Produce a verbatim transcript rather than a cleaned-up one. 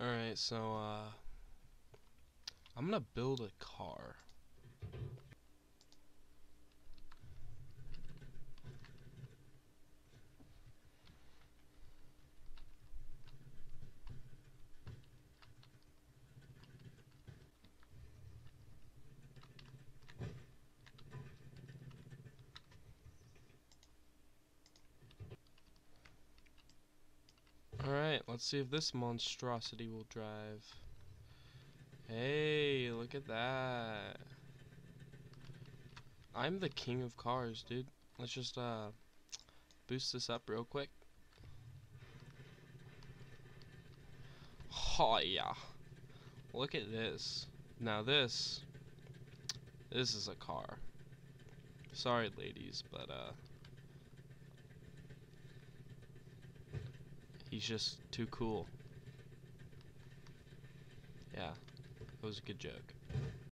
Alright, so, uh, I'm gonna build a car. Alright, let's see if this monstrosity will drive. Hey, look at that. I'm the king of cars, dude. Let's just, uh, boost this up real quick. Oh, yeah. Look at this. Now this, this is a car. Sorry, ladies, but, uh, he's just too cool. Yeah, it was a good joke.